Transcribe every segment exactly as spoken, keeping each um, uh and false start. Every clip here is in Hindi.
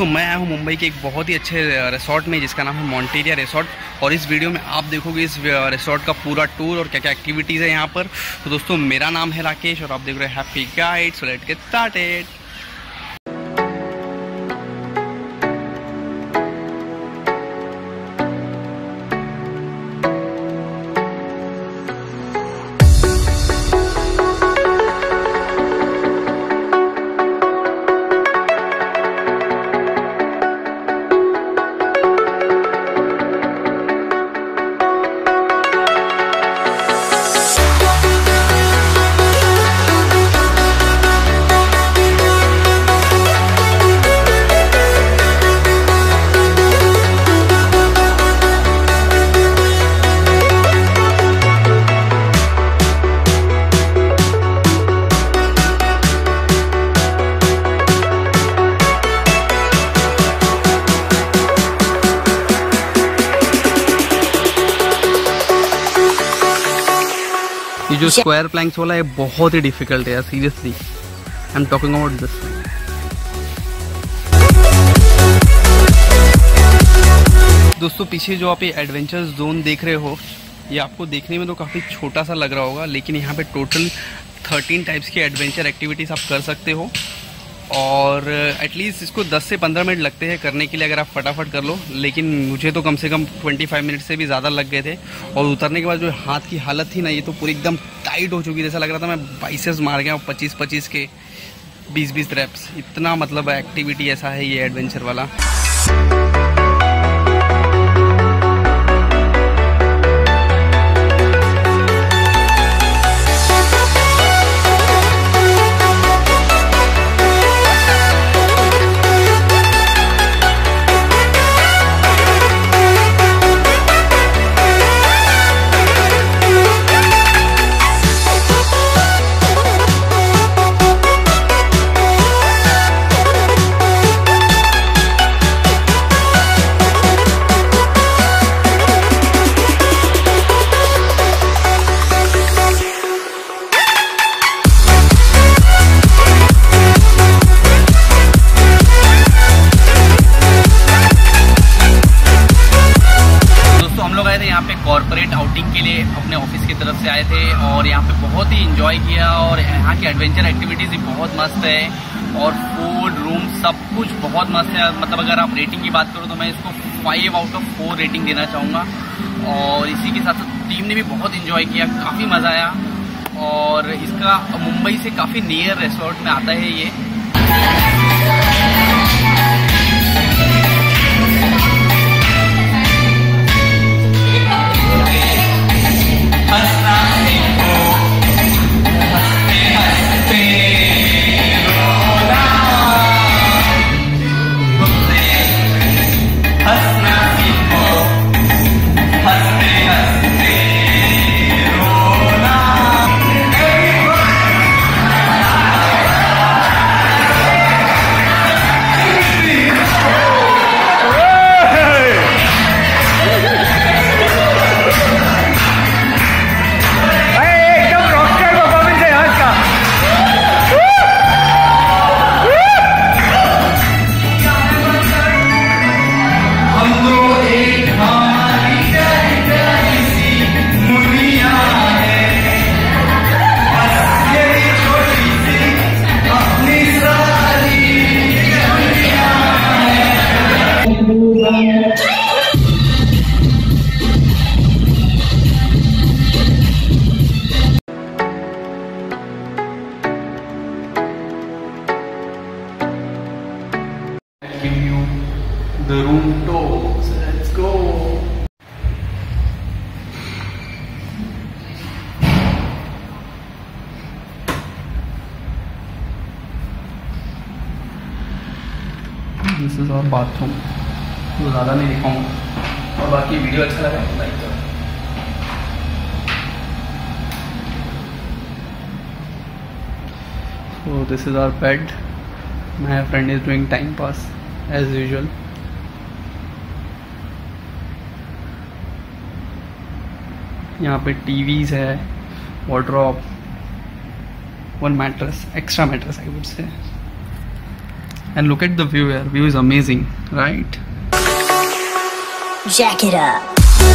दोस्तों मैं आया हूँ मुंबई के एक बहुत ही अच्छे रिसोर्ट में जिसका नाम है मॉन्टेरिया रिसोर्ट, और इस वीडियो में आप देखोगे इस रिसोर्ट का पूरा टूर और क्या क्या एक्टिविटीज़ है यहाँ पर। तो दोस्तों मेरा नाम है राकेश और आप देख रहे हैं happy guide. So let's get started. ये जो स्क्वायर प्लैंक्स वाला है बहुत ही डिफिकल्ट है यार, seriously I am talking about this. दोस्तों पीछे जो आप ये एडवेंचर जोन देख रहे हो, ये आपको देखने में तो काफ़ी छोटा सा लग रहा होगा, लेकिन यहाँ पे टोटल थर्टीन टाइप्स की एडवेंचर एक्टिविटीज़ आप कर सकते हो। और एटलीस्ट इसको दस से पंद्रह मिनट लगते हैं करने के लिए अगर आप फटाफट कर लो, लेकिन मुझे तो कम से कम पच्चीस मिनट से भी ज़्यादा लग गए थे। और उतरने के बाद जो हाथ की हालत थी ना, ये तो पूरी एकदम टाइट हो चुकी थी, जैसा लग रहा था मैं बाइसेप्स मार गया पच्चीस पच्चीस के बीस बीस रैप्स। इतना मतलब एक्टिविटी ऐसा है ये एडवेंचर वाला। कॉर्पोरेट आउटिंग के लिए अपने ऑफिस की तरफ से आए थे और यहाँ पे बहुत ही एंजॉय किया। और यहाँ की एडवेंचर एक्टिविटीज़ भी बहुत मस्त है और फूड रूम सब कुछ बहुत मस्त है। मतलब अगर आप रेटिंग की बात करो तो मैं इसको five out of four rating देना चाहूँगा। और इसी के साथ साथ टीम ने भी बहुत एंजॉय किया, काफ़ी मज़ा आया। और इसका मुंबई से काफ़ी नियर रिसोर्ट में आता है ये। The room tour. So let's go. This is our bathroom. तो ज़्यादा नहीं दिखाऊंगा, और बाकी वीडियो अच्छा लगा तो लाइक करो। So this is our bed. My friend is doing time pass as usual. यहाँ पे टीवीज है, wardrobe, one mattress, extra mattress I would say. And look at the view here. View is amazing, right? Jack it up.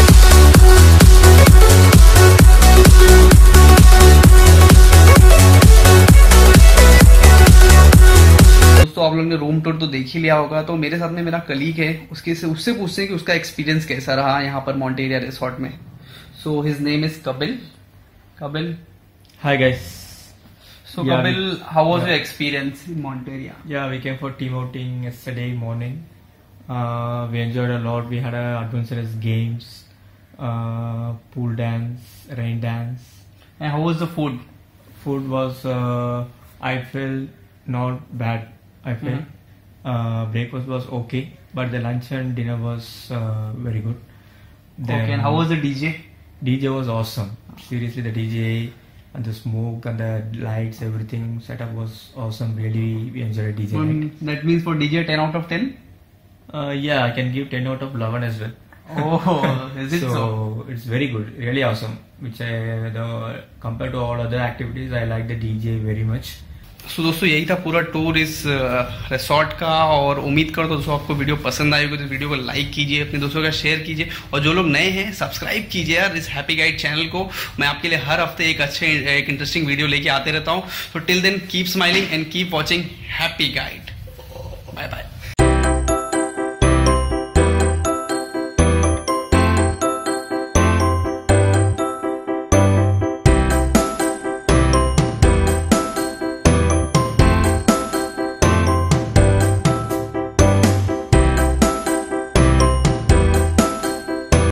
दोस्तों आप लोगों ने रूम टूर तो देख ही लिया होगा, तो मेरे साथ में मेरा कलीग है, उसके से उससे पूछते हैं कि उसका एक्सपीरियंस कैसा रहा यहाँ पर मॉन्टेरिया रिसोर्ट में। So his name is Kapil. Kapil, Hi guys. so Yeah, Kapil, how was yeah. your experience in Monteria? Yeah, we came for team outing yesterday morning. Uh, we enjoyed a lot. We had uh, adventurous games, uh, pool dance, rain dance. And how was the food? Food was, uh, I felt not bad. I felt Mhm. uh, breakfast was okay, but the lunch and dinner was uh, very good. Then Okay, and how was the D J? D J was awesome. Seriously, the D J and the smoke and the lights, everything setup was awesome. Really, we enjoyed D J Um, night. that means for D J ten out of ten? Uh, yeah, I can give ten out of eleven as well. Oh, is it so, so? it's very good, really awesome. Which I, the, compared to all other activities, I like the D J very much. So so, दोस्तों यही था पूरा टूर इस रिसोर्ट का, और उम्मीद करता हूँ दोस्तों आपको वीडियो पसंद आई होगी, तो वीडियो को लाइक कीजिए, अपने दोस्तों का शेयर कीजिए, और जो लोग नए हैं सब्सक्राइब कीजिए यार इस हैप्पी गाइड चैनल को। मैं आपके लिए हर हफ्ते एक अच्छे एक इंटरेस्टिंग वीडियो लेके आते रहता हूँ। तो till then keep smiling and keep watching happy guide.